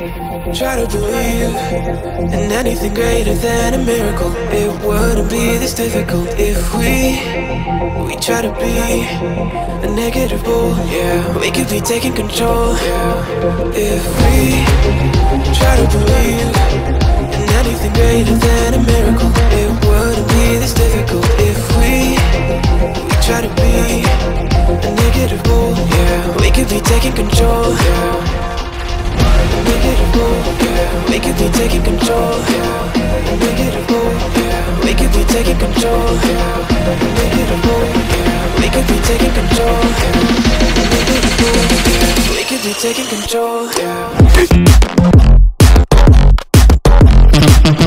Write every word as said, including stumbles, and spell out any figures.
Try to believe in anything greater than a miracle. It wouldn't be this difficult if we We try to be a negative bull, yeah. We could be taking control, yeah. If we try to believe in anything greater than a miracle, it wouldn't be this difficult if we We try to be a negative bull, yeah. We could be taking control, yeah. Negative bull, yeah. We could be taking control, yeah. Negative bull, yeah. We could be taking control, yeah. Negative bull, yeah. We could be taking control, yeah. Negative bull, yeah. We could be taking control, yeah.